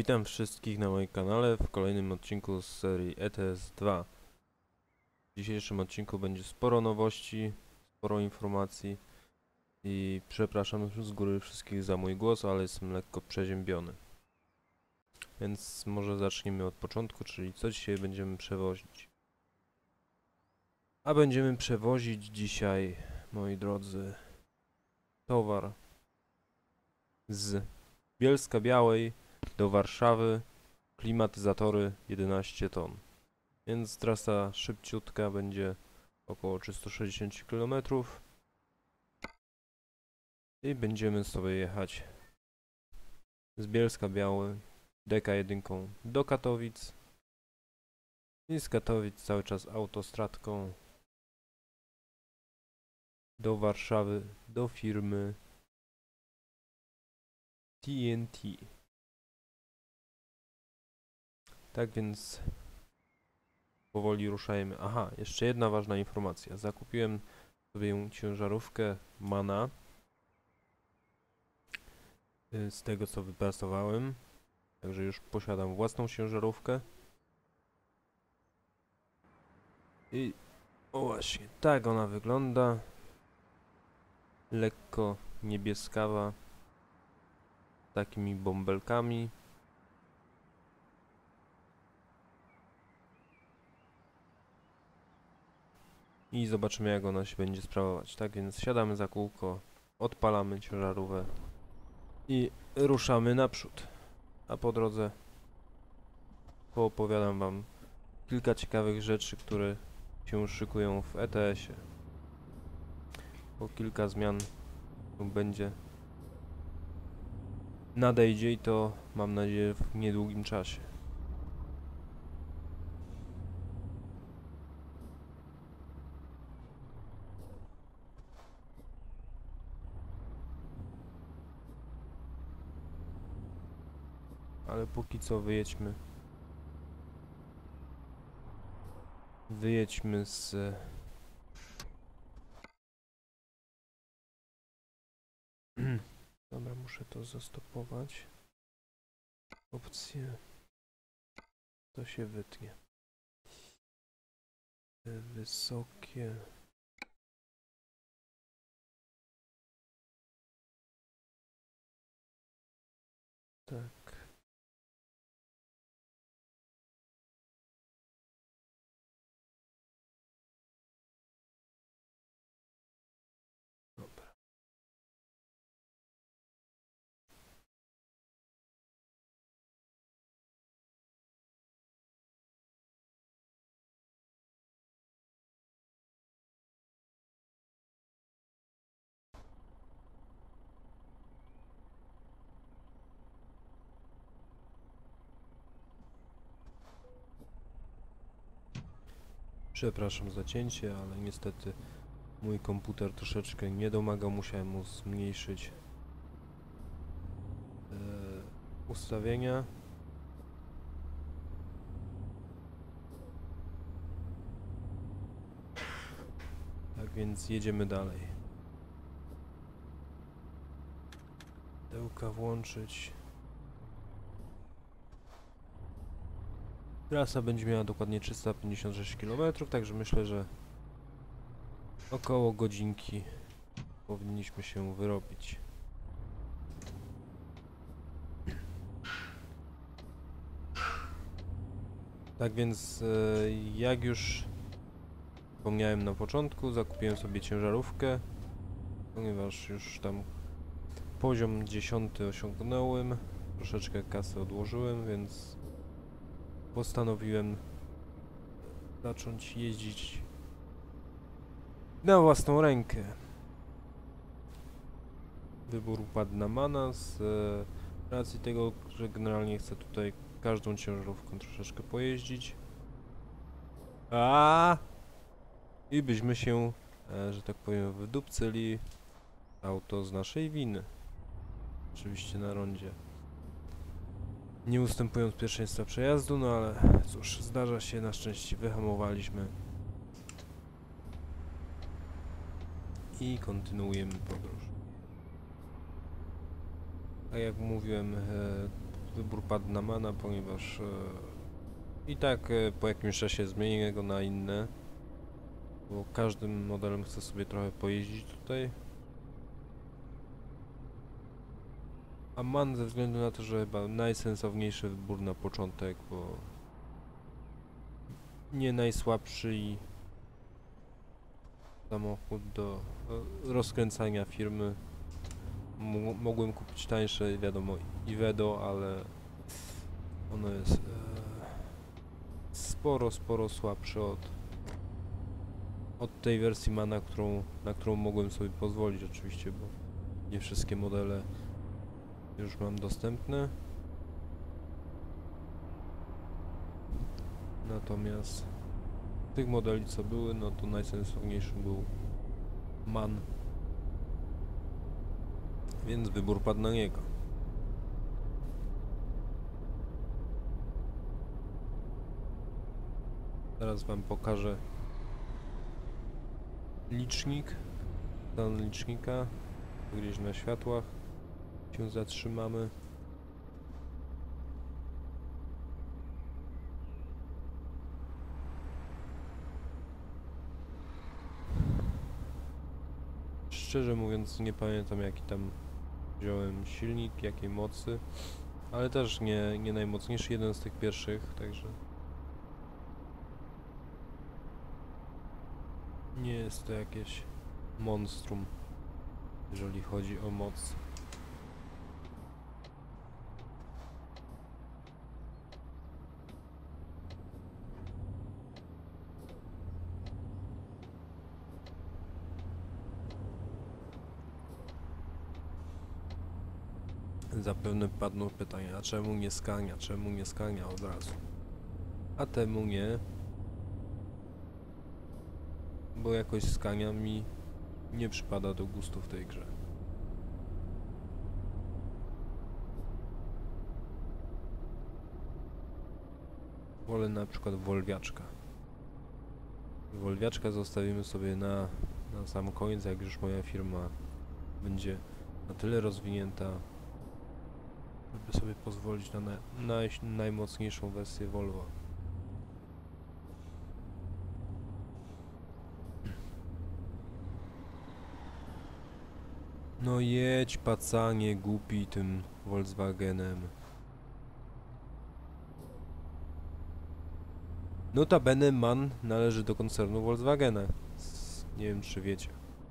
Witam wszystkich na moim kanale w kolejnym odcinku z serii ETS 2. W dzisiejszym odcinku będzie sporo nowości, sporo informacji i przepraszam z góry wszystkich za mój głos, ale jestem lekko przeziębiony. Więc może zacznijmy od początku, czyli co dzisiaj będziemy przewozić. A będziemy przewozić dzisiaj, moi drodzy, towar z Bielska-Białej do Warszawy, klimatyzatory 11 ton. Więc trasa szybciutka, będzie około 360 km i będziemy sobie jechać z Bielska-Białej DK1 do Katowic i z Katowic cały czas autostradką do Warszawy, do firmy TNT. Tak więc powoli ruszajmy. Aha, jeszcze jedna ważna informacja. Zakupiłem sobie ciężarówkę MANA z tego, co wypracowałem. Także już posiadam własną ciężarówkę. I o właśnie, tak ona wygląda. Lekko niebieskawa. Z takimi bąbelkami. I zobaczymy, jak ona się będzie sprawować. Tak więc siadamy za kółko, odpalamy ciężarówkę i ruszamy naprzód. A po drodze poopowiadam wam kilka ciekawych rzeczy, które się szykują w ETS-ie. Bo kilka zmian tu będzie. Nadejdzie i to mam nadzieję w niedługim czasie. Ale póki co wyjedźmy z dobra, muszę to zastopować. Opcje. To się wytnie. Te wysokie. Tak. Dobra. Przepraszam za cięcie, ale niestety mój komputer troszeczkę nie domagał, musiałem mu zmniejszyć ustawienia. Tak więc jedziemy dalej. Dełka włączyć. Trasa będzie miała dokładnie 356 km, także myślę, że około godzinki powinniśmy się wyrobić. Tak więc, jak już wspomniałem na początku, zakupiłem sobie ciężarówkę, ponieważ już tam poziom 10 osiągnąłem, troszeczkę kasy odłożyłem, więc postanowiłem zacząć jeździć na własną rękę. Wybór padł na MANA z racji tego, że generalnie chcę tutaj każdą ciężarówką troszeczkę pojeździć. I byśmy się, że tak powiem, wydupcyli auto z naszej winy. Oczywiście na rondzie. Nie ustępując pierwszeństwa przejazdu, no ale cóż, zdarza się, na szczęście wyhamowaliśmy. I kontynuujemy podróż. Tak jak mówiłem, wybór padł na mana, ponieważ i tak po jakimś czasie zmienię go na inne, bo każdym modelem chcę sobie trochę pojeździć tutaj. A man ze względu na to, że chyba najsensowniejszy wybór na początek, bo nie najsłabszy i samochód do rozkręcania firmy. Mogłem kupić tańsze, wiadomo, Ivedo, ale ono jest sporo słabsze od tej wersji mana, na którą mogłem sobie pozwolić oczywiście, bo nie wszystkie modele już mam dostępne. Natomiast tych modeli co były, no to najsensowniejszym był man. Więc wybór padł na niego. Teraz wam pokażę licznik. Stan licznika. Gdzieś na światłach się zatrzymamy. Szczerze mówiąc nie pamiętam jaki tam wziąłem silnik, jakiej mocy, ale też nie najmocniejszy, jeden z tych pierwszych, także nie jest to jakieś monstrum, jeżeli chodzi o moc. Zapewne padną pytania, a czemu nie Scania, czemu nie Scania od razu? A temu nie, bo jakoś Scania mi nie przypada do gustu w tej grze. Wolę na przykład Wolwiaczka. Wolwiaczka zostawimy sobie na sam koniec, jak już moja firma będzie na tyle rozwinięta, żeby sobie pozwolić na najmocniejszą wersję Volvo. No jedź pacanie głupi tym Volkswagenem. Notabene MAN należy do koncernu Volkswagena. Nie wiem czy wiecie.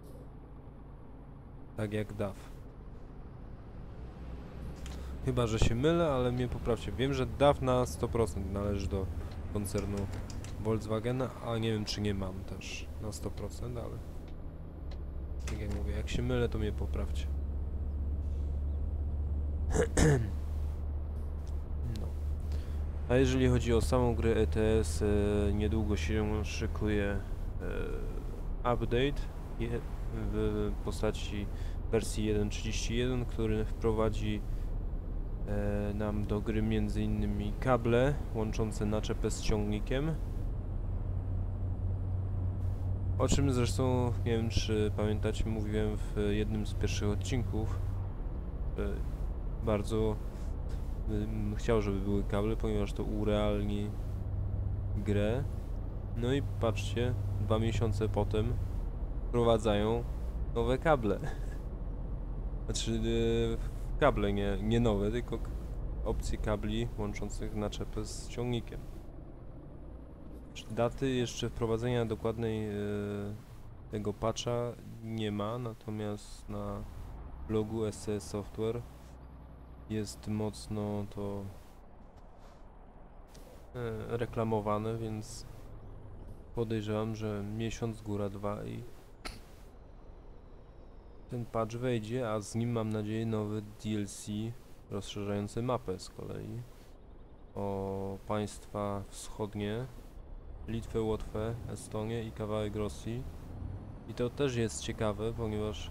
Tak jak DAF. Chyba, że się mylę, ale mnie poprawcie. Wiem, że DAF na 100% należy do koncernu Volkswagena, a nie wiem czy nie MAN też na 100%, ale tak jak mówię, jak się mylę to mnie poprawcie. No. A jeżeli chodzi o samą grę ETS, niedługo się szykuje update w postaci wersji 1.31, który wprowadzi nam do gry m.in. kable łączące naczepę z ciągnikiem. O czym zresztą, nie wiem czy pamiętacie, mówiłem w jednym z pierwszych odcinków. Bardzo bym chciał, żeby były kable, ponieważ to urealni grę. No i patrzcie, 2 miesiące potem wprowadzają nowe kable. Znaczy kable, nie nowe, tylko opcje kabli łączących naczepę z ciągnikiem. Daty jeszcze wprowadzenia dokładnej tego patcha nie ma, natomiast na blogu SCS Software jest mocno to reklamowane, więc podejrzewam, że miesiąc, góra 2 i ten patch wejdzie, a z nim mam nadzieję nowy DLC rozszerzający mapę z kolei o państwa wschodnie, Litwę, Łotwę, Estonię i kawałek Rosji. I to też jest ciekawe, ponieważ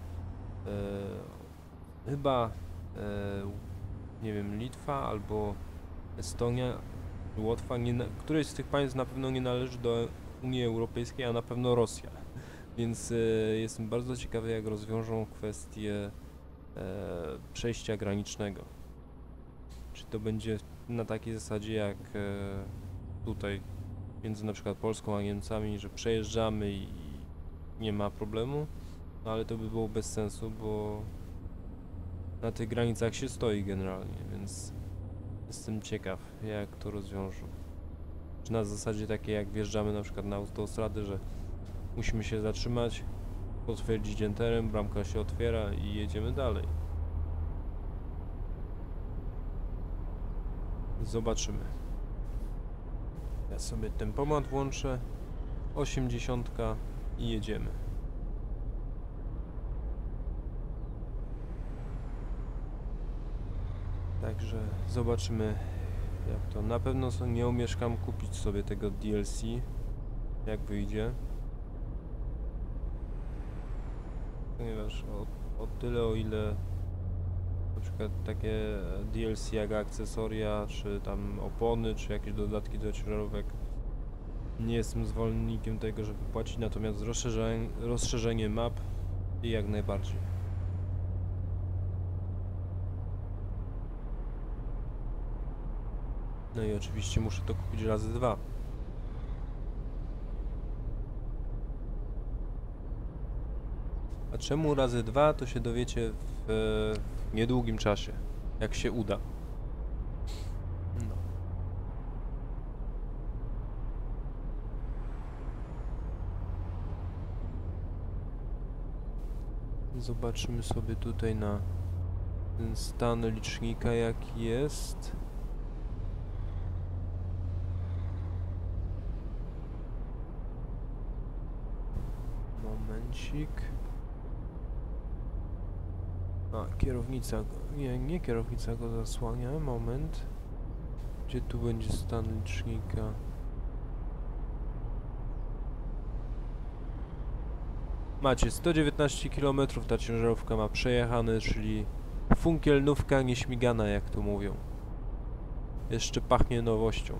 chyba nie wiem, Litwa albo Estonia, Łotwa, któreś z tych państw na pewno nie należy do Unii Europejskiej, a na pewno Rosja. Więc jestem bardzo ciekawy, jak rozwiążą kwestię przejścia granicznego. Czy to będzie na takiej zasadzie jak tutaj między na przykład Polską a Niemcami, że przejeżdżamy i nie ma problemu, no ale to by było bez sensu, bo na tych granicach się stoi generalnie, więc jestem ciekaw, jak to rozwiążą. Czy na zasadzie takiej jak wjeżdżamy na przykład na autostradę, że musimy się zatrzymać, potwierdzić enterem, bramka się otwiera i jedziemy dalej. Zobaczymy. Ja sobie tempomat włączę, 80 i jedziemy. Także zobaczymy, jak to. Na pewno nie omieszkam kupić sobie tego DLC, jak wyjdzie. Ponieważ o tyle, o ile na przykład takie DLC jak akcesoria, czy tam opony, czy jakieś dodatki do ciężarówek, nie jestem zwolennikiem tego, żeby płacić, natomiast rozszerzenie map i jak najbardziej. No i oczywiście muszę to kupić razy 2. A czemu razy 2, to się dowiecie w niedługim czasie, jak się uda. No. Zobaczymy sobie tutaj na ten stan licznika, jaki jest. Momencik. A, kierownica, nie kierownica go zasłania, moment. Gdzie tu będzie stan licznika? Macie 119 km ta ciężarówka ma przejechane, czyli funkielnówka nieśmigana, jak to mówią. Jeszcze pachnie nowością.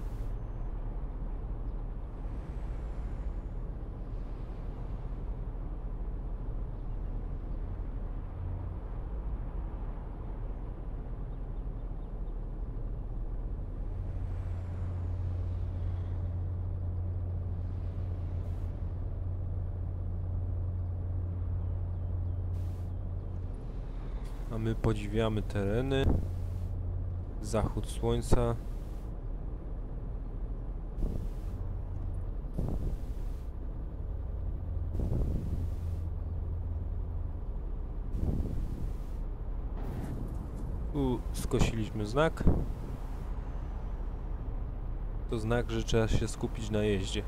A my podziwiamy tereny. Zachód słońca. Tu skosiliśmy znak. To znak, że trzeba się skupić na jeździe.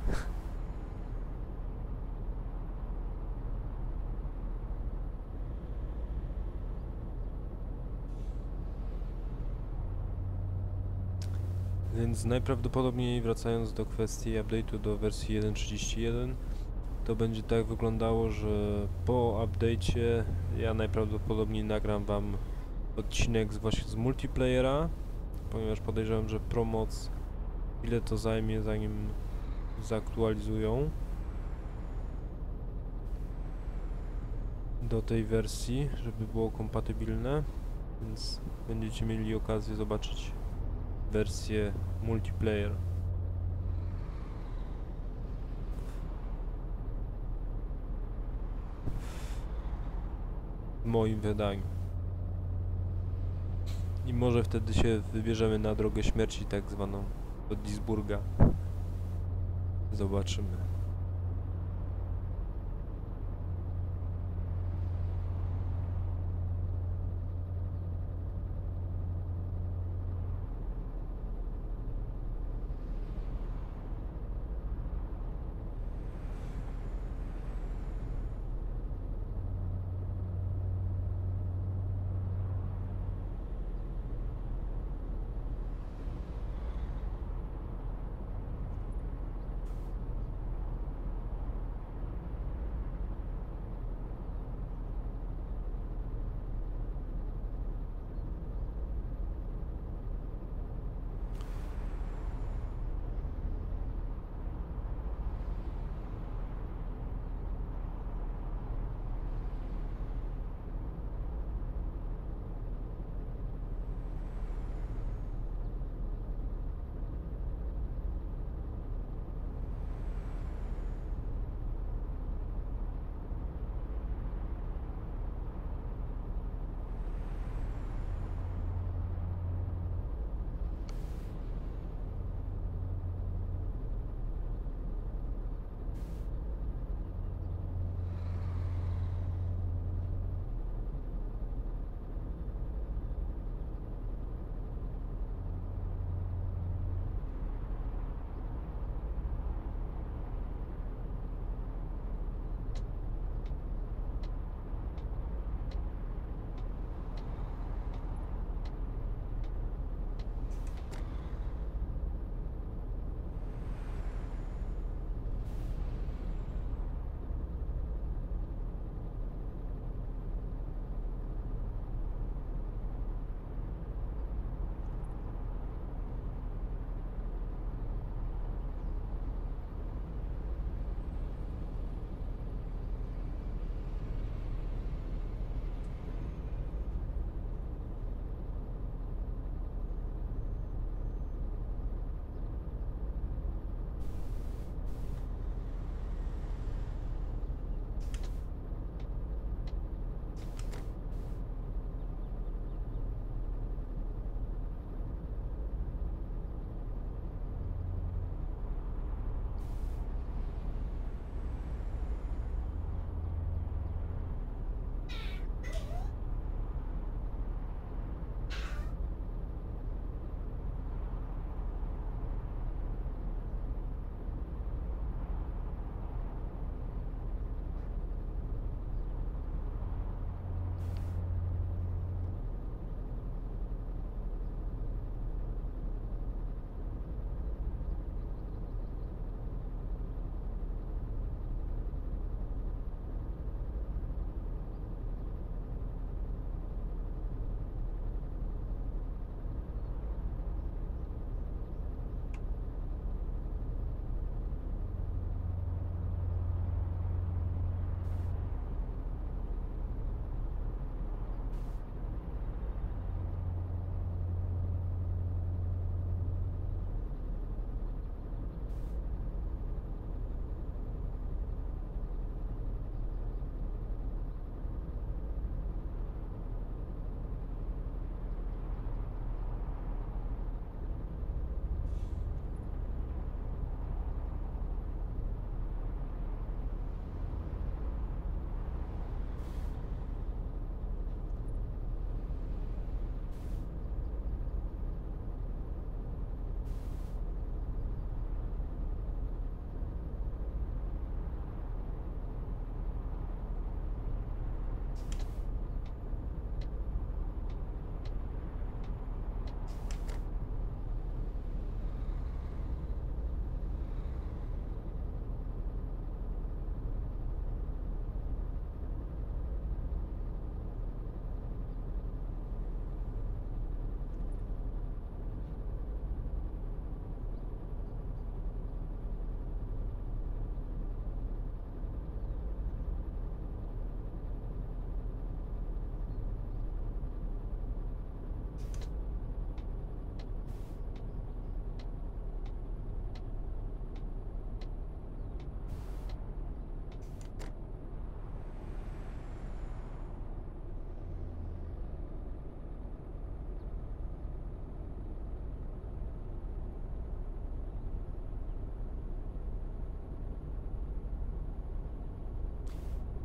Więc najprawdopodobniej, wracając do kwestii update'u do wersji 1.31, to będzie tak wyglądało, że po update'cie ja najprawdopodobniej nagram wam odcinek właśnie z multiplayera, ponieważ podejrzewam, że promoc ile to zajmie, zanim zaktualizują do tej wersji, żeby było kompatybilne, więc będziecie mieli okazję zobaczyć wersję multiplayer. W moim wydaniu. I może wtedy się wybierzemy na drogę śmierci, tak zwaną, do Duisburga. Zobaczymy.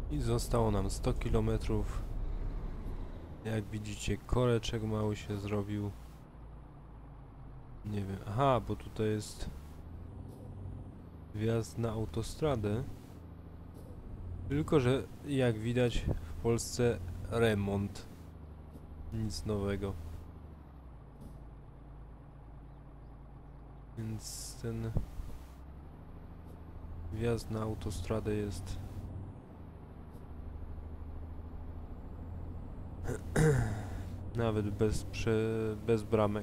I zostało nam 100 km. Jak widzicie, koreczek mały się zrobił. Nie wiem, aha, bo tutaj jest wjazd na autostradę. Tylko że jak widać w Polsce remont. Nic nowego. Więc ten wjazd na autostradę jest nawet bez bramek.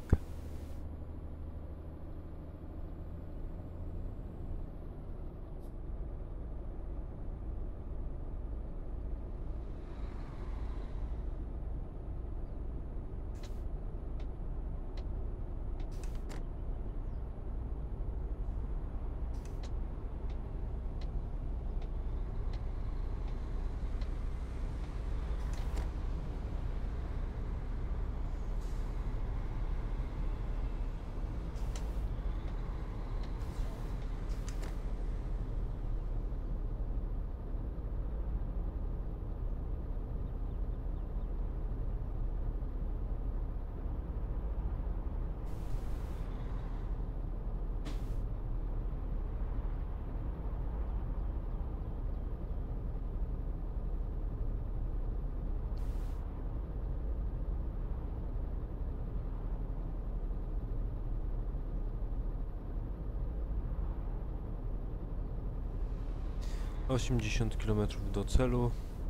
...80 km do celu.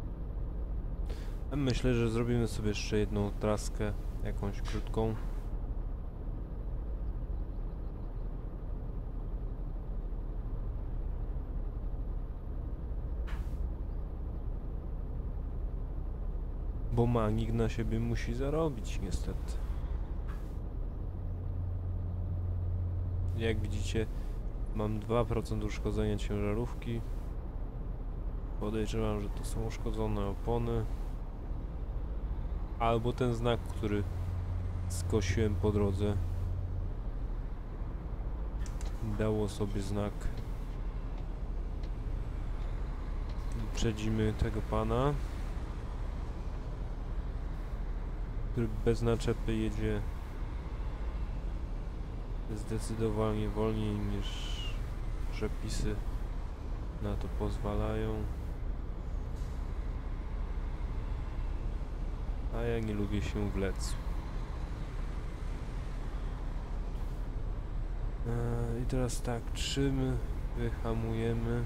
A myślę, że zrobimy sobie jeszcze jedną traskę, jakąś krótką. Bo magik na siebie musi zarobić, niestety. Jak widzicie, mam 2% uszkodzenia ciężarówki. Podejrzewam, że to są uszkodzone opony. Albo ten znak, który skosiłem po drodze, dało sobie znak. Uprzedzimy tego pana, który bez naczepy jedzie zdecydowanie wolniej niż przepisy na to pozwalają. A ja nie lubię się wlec. I teraz tak, czym wyhamujemy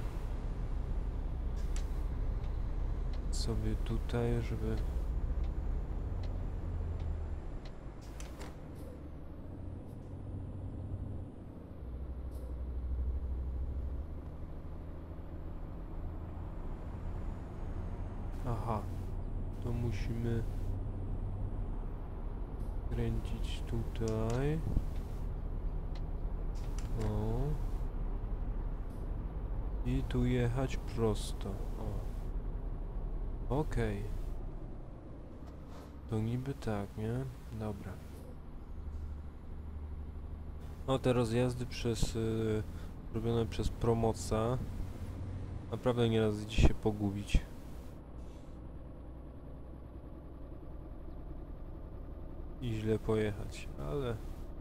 sobie tutaj, żeby... Aha, to musimy kręcić tutaj. O. I tu jechać prosto. O. Okej. To niby tak, nie? Dobra. No te rozjazdy robione przez Promoca naprawdę nieraz idzie się pogubić. I źle pojechać, ale...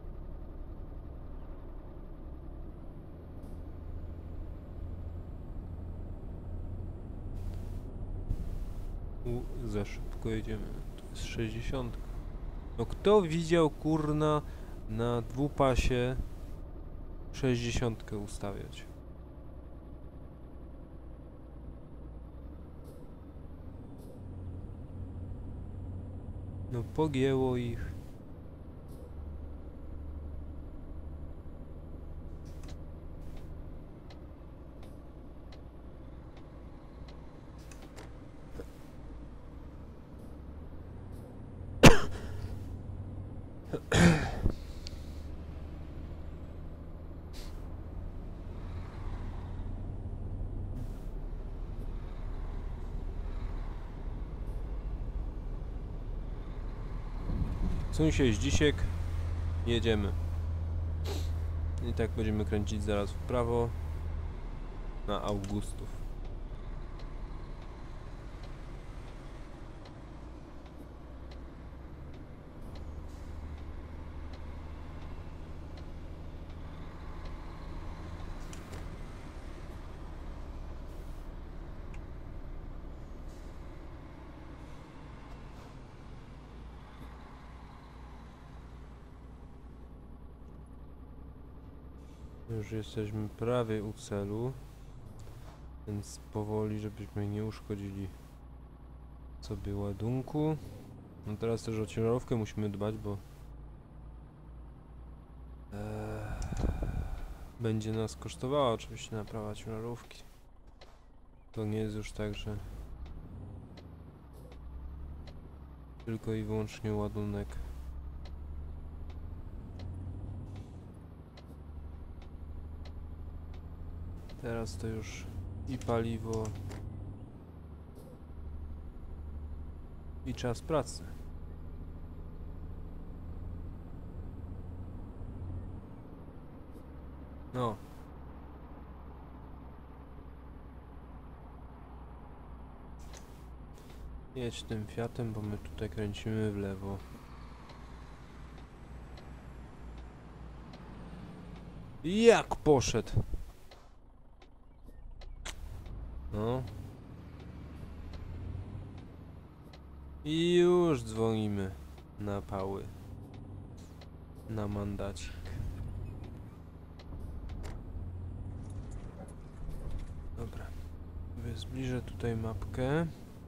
Za szybko jedziemy. To jest 60. No kto widział, kurna, na dwupasie 60 ustawiać? No pogięło ich. Suń się Zdzisiek, jedziemy. I tak będziemy kręcić zaraz w prawo na Augustów. Już jesteśmy prawie u celu, więc powoli, żebyśmy nie uszkodzili sobie ładunku. No teraz też o ciężarówkę musimy dbać, bo będzie nas kosztowała oczywiście naprawa ciężarówki. To nie jest już tak, że tylko i wyłącznie ładunek. Teraz to już i paliwo, i czas pracy. No. Jedź tym Fiatem, bo my tutaj kręcimy w lewo. Jak poszedł? No. I już dzwonimy na pały. Na mandacik. Dobra. Zbliżę tutaj mapkę.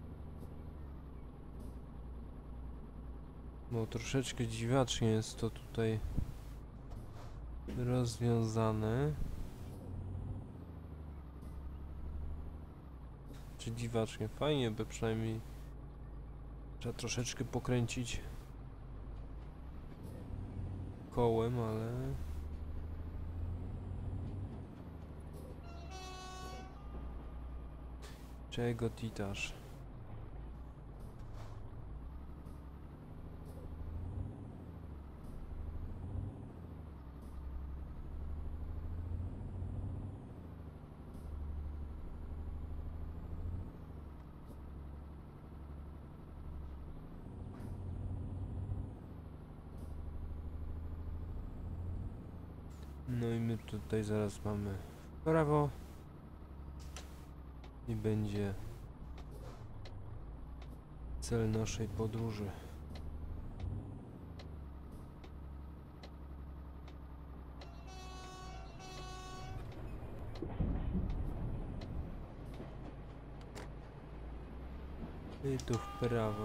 Bo troszeczkę dziwacznie jest to tutaj rozwiązane. Czy dziwacznie? Fajnie, by przynajmniej trzeba troszeczkę pokręcić kołem, ale... Czego titasz? No i my tutaj zaraz mamy w prawo i będzie cel naszej podróży. I tu w prawo.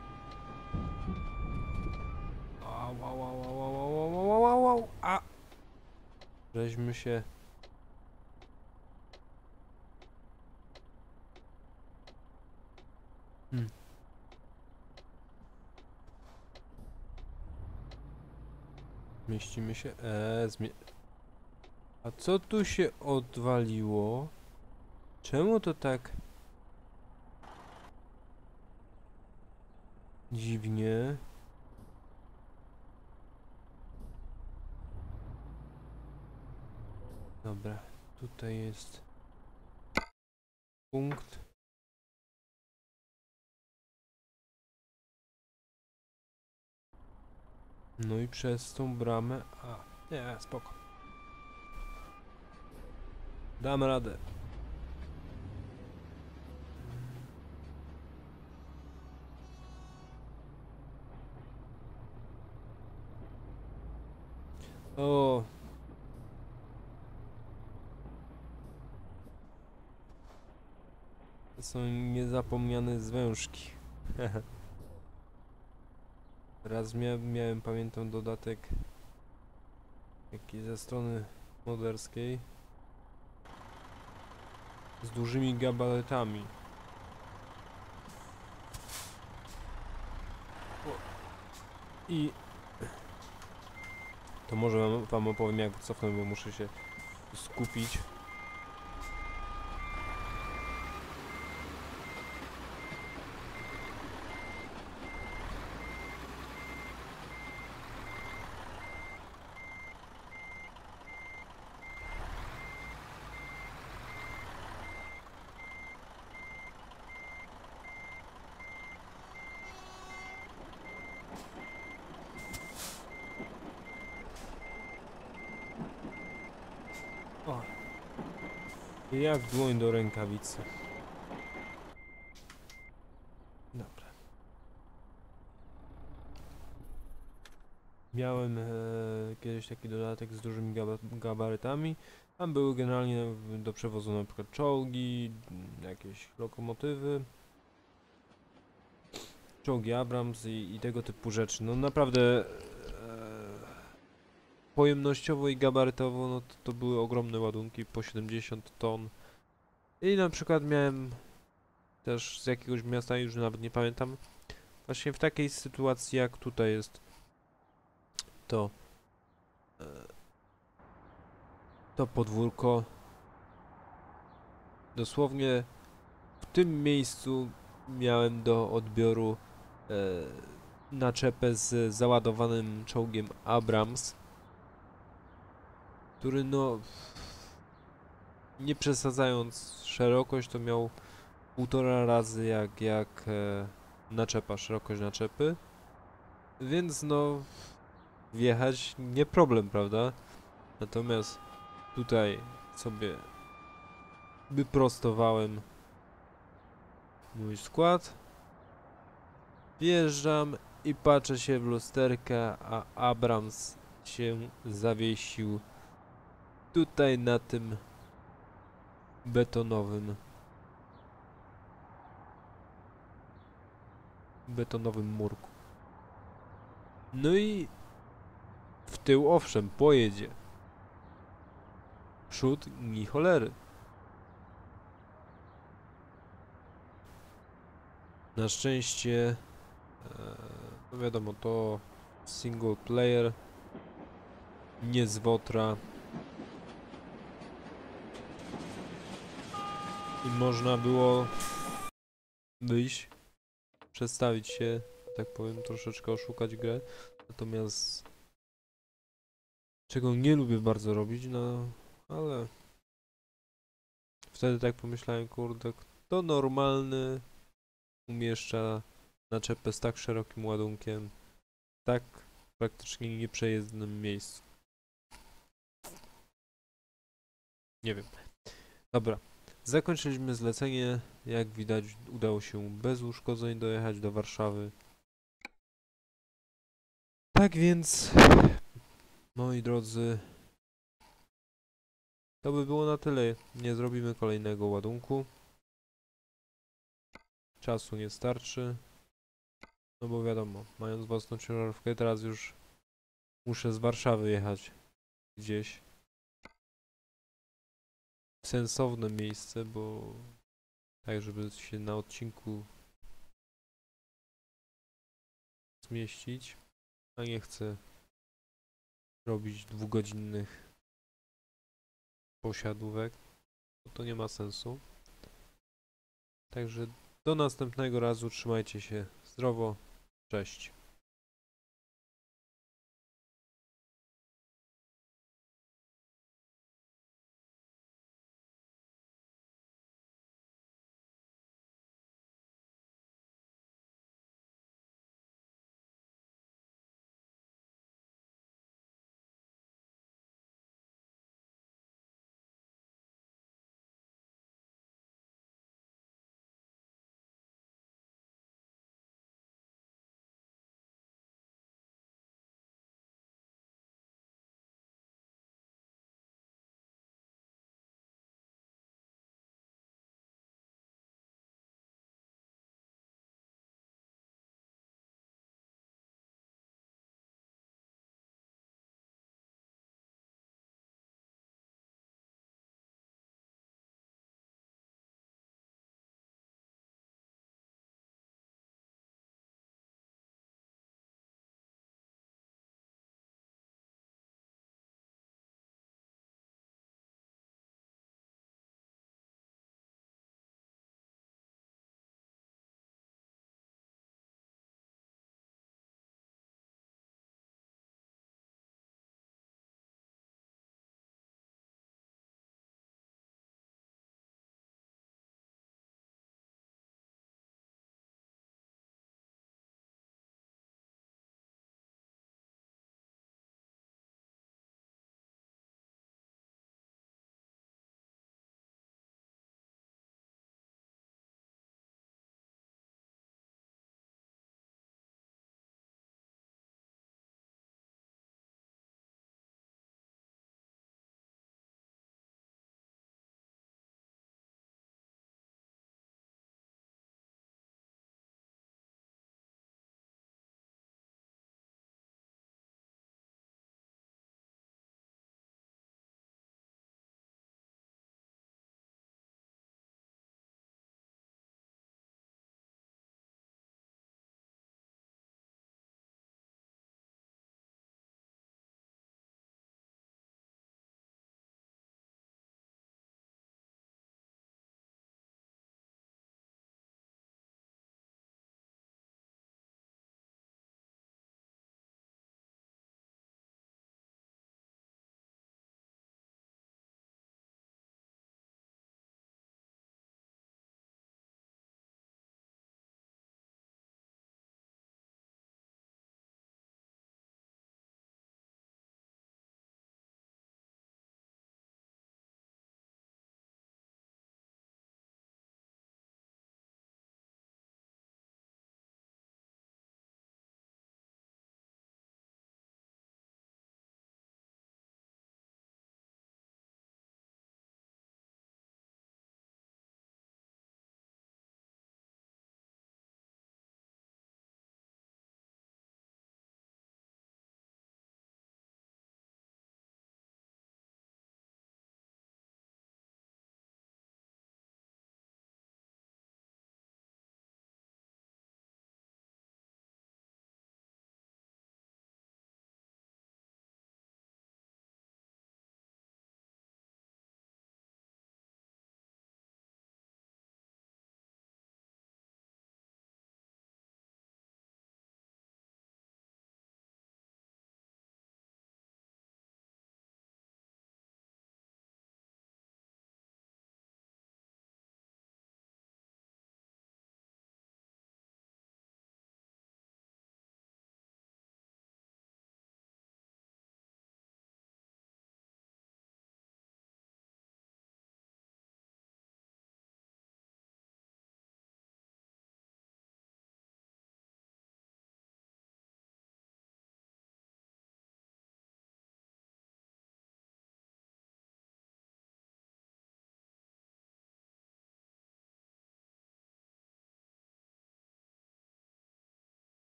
Au, au, au, au, au, au, au, au, au, a! Żeśmy się... Mieścimy się... A co tu się odwaliło? Czemu to tak... dziwnie? Dobra, tutaj jest punkt. No i przez tą bramę... A, nie, spoko. Dam radę. O. To są niezapomniane zwężki. Raz miałem, pamiętam, dodatek taki ze strony moderskiej z dużymi gabaretami. I to może wam opowiem, jak cofnę, bo muszę się skupić. O. Jak dłoń do rękawicy. Dobra. Miałem kiedyś taki dodatek z dużymi gabarytami. Tam były generalnie do przewozu na przykład czołgi, jakieś lokomotywy, czołgi Abrams i tego typu rzeczy. No naprawdę pojemnościowo i gabarytowo no to były ogromne ładunki, po 70 ton. I na przykład miałem też z jakiegoś miasta, już nawet nie pamiętam, właśnie w takiej sytuacji jak tutaj jest to e, to podwórko. Dosłownie w tym miejscu miałem do odbioru e, naczepę z załadowanym czołgiem Abrams, który no, nie przesadzając szerokość, to miał 1,5 razy jak naczepa, szerokość naczepy, więc no wjechać nie problem, prawda? Natomiast tutaj sobie wyprostowałem mój skład, wjeżdżam i patrzę się w lusterka, a Abrams się zawiesił tutaj na tym betonowym murku. No i w tył owszem pojedzie. Przód ni cholery. Na szczęście no wiadomo, to single player, nie z Wotra i można było wyjść, przedstawić się, tak powiem, troszeczkę oszukać grę. Natomiast czego nie lubię bardzo robić, no ale wtedy tak pomyślałem, kurde, kto normalny umieszcza naczepę z tak szerokim ładunkiem, tak praktycznie nieprzejezdnym miejscu. Nie wiem. Dobra. Zakończyliśmy zlecenie. Jak widać, udało się bez uszkodzeń dojechać do Warszawy. Tak więc, moi drodzy, to by było na tyle. Nie zrobimy kolejnego ładunku. Czasu nie starczy. No bo wiadomo, mając własną ciężarówkę, teraz już muszę z Warszawy jechać gdzieś w sensowne miejsce, bo tak, żeby się na odcinku zmieścić, a nie chcę robić 2-godzinnych posiadówek, bo to nie ma sensu. Także do następnego razu, trzymajcie się zdrowo, cześć.